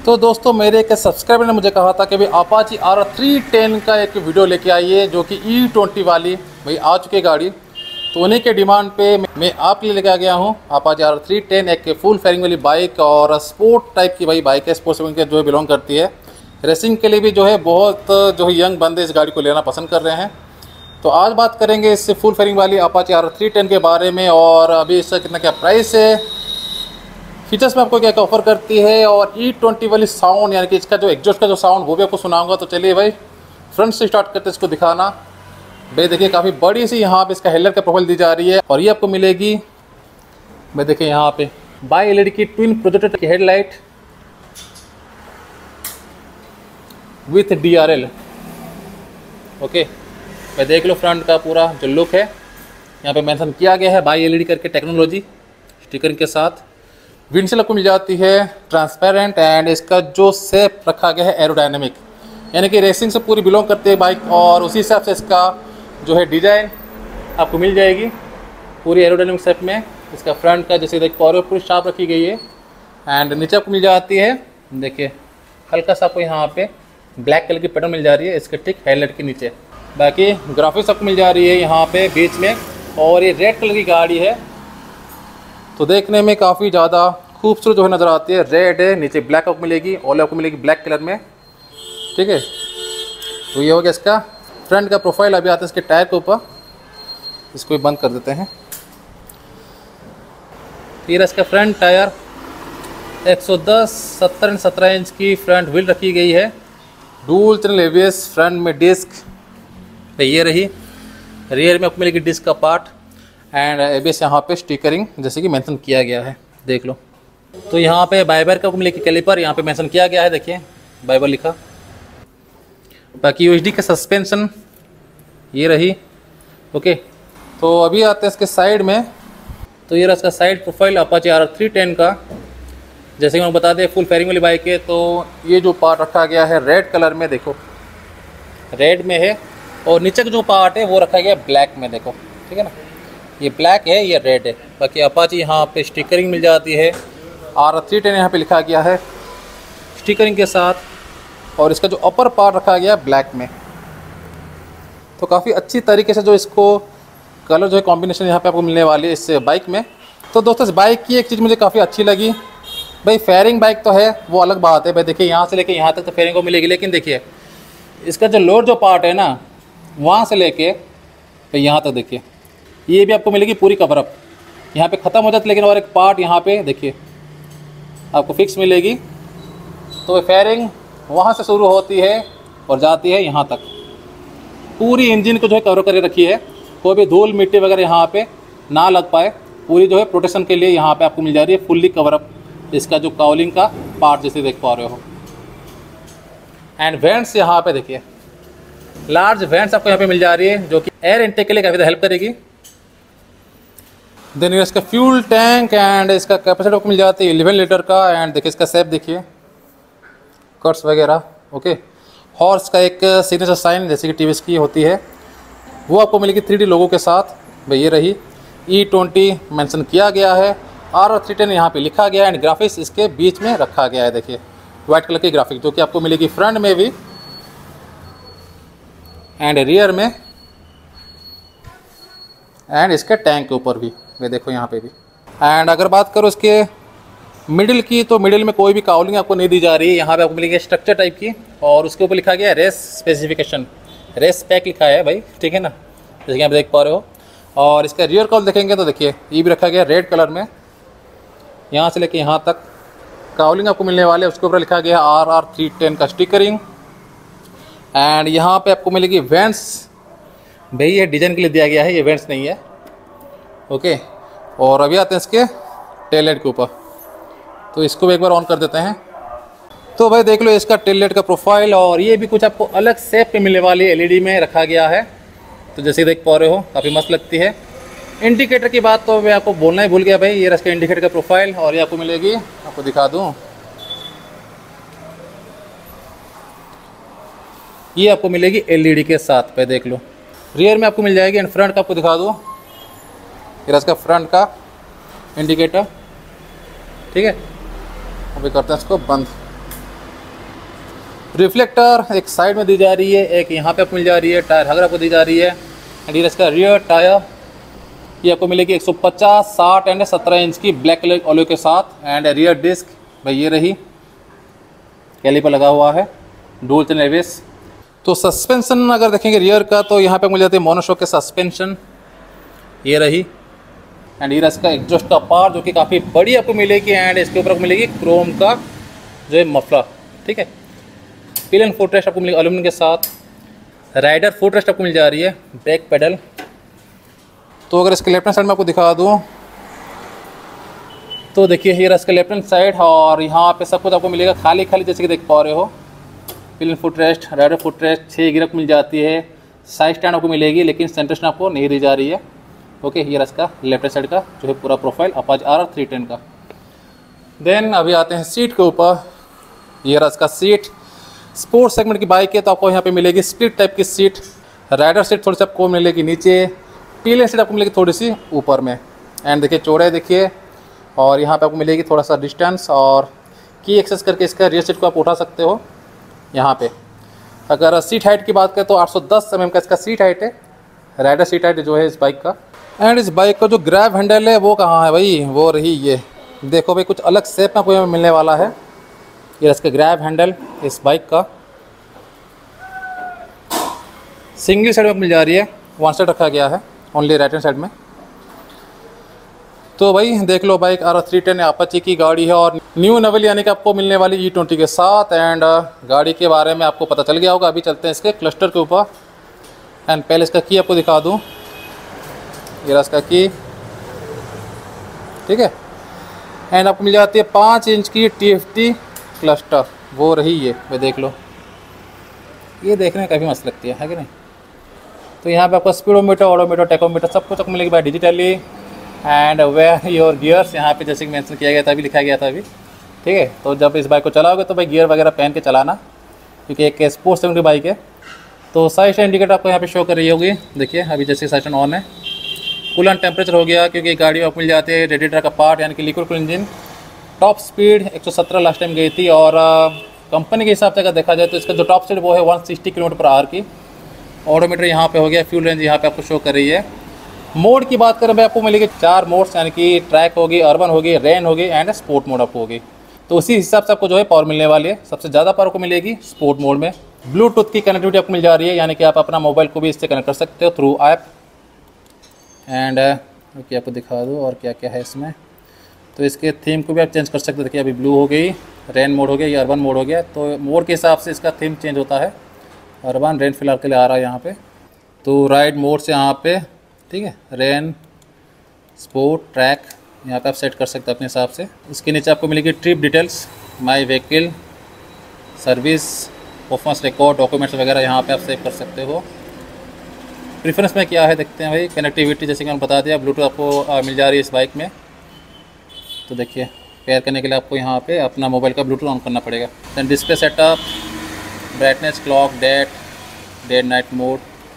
तो दोस्तों मेरे एक सब्सक्राइबर ने मुझे कहा था कि भाई अपाची R310 का एक वीडियो लेके आइए जो कि E20 वाली भाई आ चुकी है गाड़ी। तो उन्हीं के डिमांड पे मैं आपके लिए लेके आ गया हूँ अपाची R310, एक फुल फेयरिंग वाली बाइक और स्पोर्ट टाइप की भाई बाइक है, स्पोर्ट्स सेगमेंट के जो है बिलोंग करती है। रेसिंग के लिए भी जो है बहुत जो है यंग बंदे इस गाड़ी को लेना पसंद कर रहे हैं। तो आज बात करेंगे इस फुल फेयरिंग वाली अपाची R310 के बारे में और अभी इसका कितना क्या प्राइस है, फीचर्स में आपको क्या क्या ऑफर करती है और E20 वाली साउंड यानी कि इसका जो एग्जॉस्ट का जो साउंड वो भी आपको सुनाऊंगा। तो चलिए भाई फ्रंट से स्टार्ट करते हैं इसको दिखाना। भाई देखिए काफ़ी बड़ी सी यहाँ पे इसका हेडलाइट का प्रोफाइल दी जा रही है और ये आपको मिलेगी भाई देखिए यहाँ पे बाई LED की ट्विन प्रोजेक्टर की हेडलाइट विथ DRL। ओके भाई देख लो फ्रंट का पूरा जो लुक है यहाँ पे मेंशन किया गया है बाई LED करके टेक्नोलॉजी स्टिकर के साथ। विंडशील्ड आपको मिल जाती है ट्रांसपेरेंट एंड इसका जो शेप रखा गया है एरोडायनेमिक यानी कि रेसिंग से पूरी बिलोंग करती है बाइक और उसी हिसाब से इसका जो है डिज़ाइन आपको मिल जाएगी पूरी एरोडायनेमिक शेप में। इसका फ्रंट का जैसे देख पा रहे हो पूरी शार्प रखी गई है एंड नीचे आपको मिल जाती है देखिए हल्का सा आपको यहाँ पे ब्लैक कलर की पैटर्न मिल जा रही है इसके ठीक हेडलाइट के नीचे। बाकी ग्राफिक्स आपको मिल जा रही है यहाँ पे बीच में और ये रेड कलर की गाड़ी है तो देखने में काफ़ी ज़्यादा खूबसूरत जो है नज़र आती है। रेड है, नीचे ब्लैक आपको मिलेगी, ऑल आपको मिलेगी ब्लैक कलर में, ठीक है। तो ये हो गया इसका फ्रंट का प्रोफाइल। अभी आते हैं इसके टायर के ऊपर, इसको भी बंद कर देते हैं। फिर इसका फ्रंट टायर 110 70 एंड 17 इंच की फ्रंट व्हील रखी गई है। डुअल चैनल ABS, फ्रंट में डिस्क ये रही, रियर में आपको मिलेगी डिस्क का पार्ट एंड ABS यहाँ पे स्टिकरिंग जैसे कि मेंशन किया गया है देख लो। तो यहाँ पे बाइबर का मिलेगी कैलिपर यहाँ पे मेंशन किया गया है, देखिए बाइबर लिखा। बाकी UHD का सस्पेंशन ये रही। ओके तो अभी आते हैं इसके साइड में। तो ये रहा इसका साइड प्रोफाइल अपाची R310 का। जैसे कि मैं बता दें फुल फेयरिंग वाली बाइक है तो ये जो पार्ट रखा गया है रेड कलर में, देखो रेड में है और नीचे का जो पार्ट है वो रखा गया ब्लैक में, देखो ठीक है ना, ये ब्लैक है ये रेड है। बाकी अपाची यहाँ पे स्टिकरिंग मिल जाती है R310 यहाँ पे लिखा गया है स्टिकरिंग के साथ और इसका जो अपर पार्ट रखा गया है ब्लैक में। तो काफ़ी अच्छी तरीके से जो इसको कलर जो है कॉम्बिनेशन यहाँ पे आपको मिलने वाली है इस बाइक में। तो दोस्तों इस बाइक की एक चीज़ मुझे काफ़ी अच्छी लगी भाई, फेयरिंग बाइक तो है वो अलग बात है भाई, देखिए यहाँ से लेके यहाँ तक तो फेयरिंग को मिलेगी, लेकिन देखिए इसका जो लोड जो पार्ट है ना वहाँ से लेके भाई यहाँ तक देखिए ये भी आपको मिलेगी पूरी कवरअप। यहाँ पे ख़त्म हो जाती लेकिन और एक पार्ट यहाँ पे देखिए आपको फिक्स मिलेगी। तो फेयरिंग वहाँ से शुरू होती है और जाती है यहाँ तक, पूरी इंजन को जो है कवर करके रखी है, कोई भी धूल मिट्टी वगैरह यहाँ पे ना लग पाए, पूरी जो है प्रोटेक्शन के लिए यहाँ पे आपको मिल जा रही है फुल्ली कवरअप इसका जो काउलिंग का पार्ट जैसे देख पा रहे हो। एंड वेंट्स यहाँ पे देखिए लार्ज वेंट्स आपको यहाँ पे मिल जा रही है जो कि एयर इनटेक के लिए काफ़ी हेल्प करेगी। देन इसका फ्यूल टैंक एंड इसका कैपेसिटी आपको मिल जाती है 11 लीटर का एंड देखिए इसका शेप देखिए कट्स वगैरह। ओके हॉर्स का एक सिग्नेचर साइन जैसे कि TVS की होती है वो आपको मिलेगी 3D लोगो के साथ भाई, ये रही E20 मेंशन किया गया है, R310 यहाँ पे लिखा गया है एंड ग्राफिक्स इसके बीच में रखा गया है, देखिए वाइट कलर की ग्राफिक जो कि आपको मिलेगी फ्रंट में भी एंड रियर में एंड इसके टैंक के ऊपर भी वे देखो यहाँ पे भी। एंड अगर बात करो इसके मिडिल की तो मिडिल में कोई भी काउलिंग आपको नहीं दी जा रही है, यहाँ पे आपको मिलेगी स्ट्रक्चर टाइप की और उसके ऊपर लिखा गया है रेस स्पेसिफिकेशन, रेस स्पेक लिखा है भाई, ठीक है ना, जैसे कि आप देख पा रहे हो। और इसका रियर कॉल देखेंगे तो देखिए ये भी रखा गया रेड कलर में, यहाँ से लेके यहाँ तक काउलिंग आपको मिलने वाले, उसके ऊपर लिखा गया है R310 का स्टिकरिंग। एंड यहाँ पे आपको मिलेगी वेंट्स भाई, ये डिज़ाइन के लिए दिया गया है, ये वेंट्स नहीं है। ओके और अभी आते हैं इसके टेल लाइट के ऊपर, तो इसको भी एक बार ऑन कर देते हैं। तो भाई देख लो इसका टेल लाइट का प्रोफाइल और ये भी कुछ आपको अलग शेप पे मिलने वाली LED में रखा गया है, तो जैसे देख पा रहे हो काफ़ी मस्त लगती है। इंडिकेटर की बात तो मैं आपको बोलना ही भूल गया भाई, ये इसका इंडिकेटर का प्रोफाइल और ये आपको मिलेगी, आपको दिखा दूँ, ये आपको मिलेगी LED के साथ पे देख लो। रियर में आपको मिल जाएगी एंड फ्रंट का आपको दिखा दूँ, ये इसका फ्रंट का इंडिकेटर, ठीक है। अभी करते हैं इसको बंद। रिफ्लेक्टर एक साइड में दी जा रही है, एक यहाँ पे आपको मिल जा रही है। टायर हगर आपको दी जा रही है। एंड ये इसका रियर टायर, ये आपको मिलेगी 150, 60 एंड 17 इंच की ब्लैक कलर ऑलो के साथ। एंड रियर डिस्क भाई ये रही, कैलिपर लगा हुआ है, डुअल चैनल एबीएस। तो सस्पेंशन अगर देखेंगे रियर का, तो यहाँ पे मिल जाती है मोनोशॉक के सस्पेंशन, ये रही। एंड ये इसका एग्जॉस्ट का पार्ट जो कि काफ़ी बड़ी आपको मिलेगी। एंड इसके ऊपर आपको मिलेगी क्रोम का जो है मफलर, ठीक है। पिलियन फुटरेस्ट आपको मिलेगी एल्यूमिनियम के साथ। राइडर फुटरेस्ट आपको मिल जा रही है, ब्रेक पेडल। तो अगर इसके लेफ्ट हैंड साइड में आपको दिखा दूँ तो देखिए ये इसका लेफ्ट हैंड साइड, और यहाँ पे सब कुछ आपको मिलेगा खाली खाली, जैसे कि देख पा रहे हो। Pillion footrest, rider footrest, 6 gear मिल जाती है। साइड स्टैंड आपको मिलेगी, लेकिन सेंटर स्टैंड आपको नहीं दी जा रही है। ओके, ये इसका लेफ्ट साइड का जो है पूरा प्रोफाइल अपाचे RR 310 का। देन अभी आते हैं सीट के ऊपर। ये इसका सीट, स्पोर्ट्स सेगमेंट की बाइक है तो आपको यहाँ पे मिलेगी स्प्लिट टाइप की सीट। राइडर सीट थोड़ी सी आपको मिलेगी नीचे, पिलियन सीट आपको मिलेगी थोड़ी सी ऊपर में। एंड देखिए चौड़ाई देखिए, और यहाँ पे आपको मिलेगी थोड़ा सा डिस्टेंस, और की एक्सेस करके इसका रियर सीट को आप उठा सकते हो यहाँ पे। अगर सीट हाइट की बात करें तो 810 mm का इसका सीट हाइट है, राइडर सीट हाइट जो है इस बाइक का। एंड इस बाइक का जो ग्रैब हैंडल है वो कहाँ है भाई, वो रही ये देखो भाई, कुछ अलग शेप में आपको यहाँ मिलने वाला है। ये इसका ग्रैब हैंडल इस बाइक का सिंगल साइड में मिल जा रही है, वन साइड रखा गया है ओनली राइट हैंड साइड में। तो भाई देख लो, बाइक RR 310 अपाचे की गाड़ी है और न्यू नवेल यानी कि आपको मिलने वाली E20 के साथ। एंड गाड़ी के बारे में आपको पता चल गया होगा। अभी चलते हैं इसके क्लस्टर के ऊपर। एंड पहले इसका की आपको दिखा दूँ, ये इसका की, ठीक है। एंड आपको मिल जाती है 5 इंच की TFT क्लस्टर, वो रही ये वे देख लो, ये देखने में काफ़ी मस्त लगती है कि नहीं। तो यहाँ पे आपको स्पीडोमीटर, ऑडोमीटर, टेकोमीटर सब कुछ आपको मिलेगी by digitally. And where your gears यहाँ पे जैसे कि मेंशन किया गया था, अभी लिखा गया था अभी, ठीक है। तो जब इस बाइक को चलाओगे तो भाई गियर वगैरह पहन के चलाना, क्योंकि एक स्पोर्ट्स सेगमेंट की बाइक है। तो साइड स्टैंड इंडिकेटर आपको यहाँ पे शो कर रही होगी, देखिए अभी जैसे साइड स्टैंड ऑन है। कूलेंट टेम्परेचर हो गया, क्योंकि गाड़ी में आपको मिल जाती है रेडिएटर का पार्ट यानी कि liquid cool engine. Top speed 117 last time गई थी, और कंपनी के हिसाब से अगर देखा जाए तो इसका जो टॉप स्पीड वो है 160 km/h की। ऑडोमीटर यहाँ पे हो गया, फ्यूल रेंज यहाँ पे आपको शो कर रही है। मोड की बात करें भाई, आपको मिलेगी 4 मोड्स, यानी कि ट्रैक होगी, अर्बन होगी, रेन होगी एंड स्पोर्ट मोड आपको होगी। तो उसी हिसाब से आपको जो है पावर मिलने वाली है। सबसे ज़्यादा पावर को मिलेगी स्पोर्ट मोड में। ब्लूटूथ की कनेक्टिविटी आपको मिल जा रही है, यानी कि आप अपना मोबाइल को भी इससे कनेक्ट कर सकते हो थ्रू ऐप। एंड ओके, आपको दिखा दूँ और क्या क्या है इसमें। तो इसके थीम को भी आप चेंज कर सकते हो। देखिए अभी ब्लू हो गई, रेन मोड हो गया, ये अर्बन मोड हो गया। तो मोड के हिसाब से इसका थीम चेंज होता है। अर्बन, रेन फिलहाल के लिए आ रहा है यहाँ पे। तो राइड मोड से यहाँ पे, ठीक है, रेन, स्पोर्ट, ट्रैक यहाँ पे आप सेट कर सकते हैं अपने हिसाब से। इसके नीचे आपको मिलेगी trip details, my vehicle, service, performance record, documents वगैरह यहाँ पे आप सेव कर सकते हो। प्रेफरेंस में क्या है देखते हैं भाई। कनेक्टिविटी जैसे कि मैंने बता दिया, ब्लूटूथ आपको मिल जा रही है इस बाइक में। तो देखिए पेयर करने के लिए आपको यहाँ पे अपना मोबाइल का ब्लूटूथ ऑन करना पड़ेगा। Then display setup, brightness, clock, day night mode,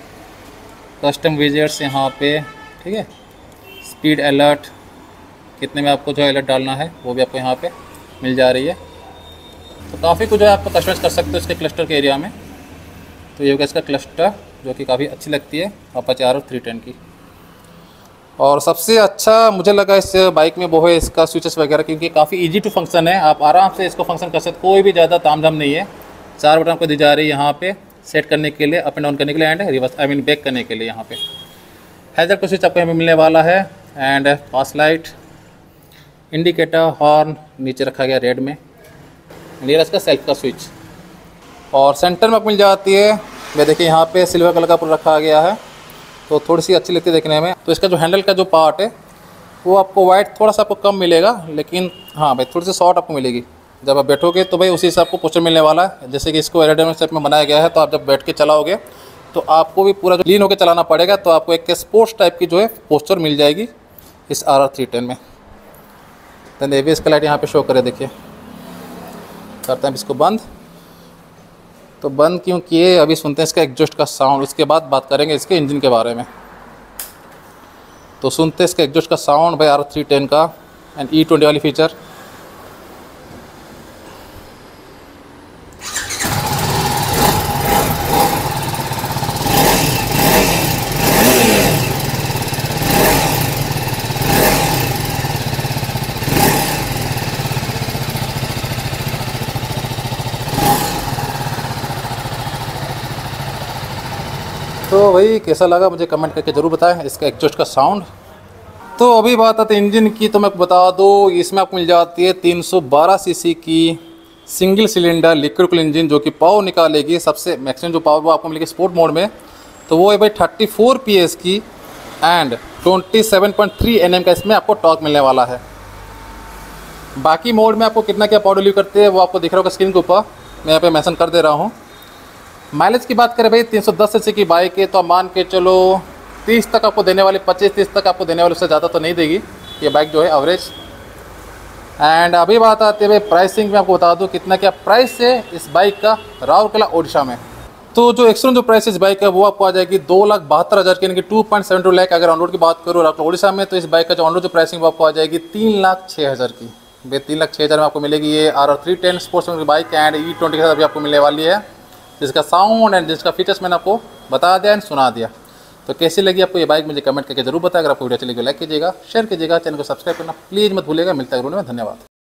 custom widgets यहाँ पे, ठीक है। स्पीड अलर्ट, कितने में आपको जो अलर्ट डालना है वो भी आपको यहाँ पे मिल जा रही है। तो काफ़ी कुछ जो है आपको कस्टमाइज कर सकते हो इसके क्लस्टर के एरिया में। तो ये होगा इसका क्लस्टर, जो कि काफ़ी अच्छी लगती है अपाचे RR 310 की। और सबसे अच्छा मुझे लगा इस बाइक में वो है इसका स्विचेस वगैरह, क्योंकि काफ़ी इजी टू फंक्शन है। आप आराम से इसको फंक्शन कर सकते, कोई भी ज़्यादा तामझाम नहीं है। 4 बटन आपको दी जा रही है यहाँ पे सेट करने के लिए, अप एंड डाउन करने के लिए, एंड रिवर्स बैक करने के लिए। यहाँ पे हैज़र्ड का स्विच आपको यहाँ पे मिलने वाला है। And pass light, indicator, horn नीचे रखा गया रेड में। ये इसका सेल्फ का स्विच, और सेंटर में आपको मिल जाती है, ये देखिए यहाँ पे सिल्वर कलर का पूरा रखा गया है, तो थोड़ी सी अच्छी लगती है देखने में। तो इसका जो हैंडल का जो पार्ट है वो आपको वाइट थोड़ा सा आपको कम मिलेगा, लेकिन हाँ भाई थोड़ी सी शॉर्ट आपको मिलेगी। जब आप बैठोगे तो भाई उसी से आपको पोस्चर मिलने वाला है। जैसे कि इसको एरोडायनामिक शेप में बनाया गया है, तो आप जब बैठ के चलाओगे तो आपको भी पूरा जो लीन होकर चलाना पड़ेगा, तो आपको एक स्पोर्ट्स टाइप की जो है पोस्चर मिल जाएगी इस RR 310 में। देन एबीएस का लाइट यहाँ पे शो करे, देखिए करते हैं इसको बंद। तो बंद क्यों किए, अभी सुनते हैं इसका एग्जॉस्ट का साउंड, उसके बाद बात करेंगे इसके इंजन के बारे में। तो सुनते हैं इसका एग्जॉस्ट का साउंड भाई RR 310 का एंड E20 वाली फीचर। तो भाई कैसा लगा मुझे कमेंट करके ज़रूर बताएं इसका एग्जॉस्ट का साउंड। तो अभी बात आती है इंजन की, तो मैं आपको बता दूँ इसमें आपको मिल जाती है 312 सीसी की single cylinder liquid cool engine, जो कि पावर निकालेगी सबसे मैक्सिमम जो पावर वो आपको मिलेगी स्पोर्ट मोड में। तो वो है भाई 34 PS की एंड 27.3 Nm का इसमें आपको टॉर्क मिलने वाला है। बाकी मोड में आपको कितना क्या पावर डिलीवर करते हैं वो आपको दिख रहा होगा स्क्रीन के ऊपर, मैं यहाँ पे मेंशन कर दे रहा हूँ। माइलेज की बात करें भाई 310 सीसी की बाइक है, तो आप मान के चलो 30 तक आपको देने वाली, 25-30 तक आपको देने वाली, उससे ज़्यादा तो नहीं देगी ये बाइक जो है एवरेज। एंड अभी बात आती है भाई प्राइसिंग में, आपको बता दूँ कितना क्या प्राइस है इस बाइक का राउरकेला ओडिशा में। तो जो एक्सट्रा जो प्राइस इस बाइक है वो आपको आ जाएगी 2,72,000 की, यानी कि 2.72 लाख। अगर ऑन रोड की बात करूँ राउरकेला ओडिशा में, तो इस बाइक का जो ऑन रोड जो प्राइसिंग वो आपको आ जाएगी 3,06,000 की। भाई 3,06,000 में आपको मिलेगी ये RR310 स्पोर्ट्स की बाइक एंड E20 के साथ भी आपको मिलने वाली है, जिसका साउंड एंड जिसका फीचर्स मैंने आपको बता दिया एंड सुना दिया। तो कैसी लगी आपको ये बाइक मुझे कमेंट करके जरूर बताएं। अगर आपको वीडियो अच्छी लगी लाइक कीजिएगा, शेयर कीजिएगा, चैनल को सब्सक्राइब करना प्लीज़ मत भूलिएगा। मिलता है वीडियो में, धन्यवाद।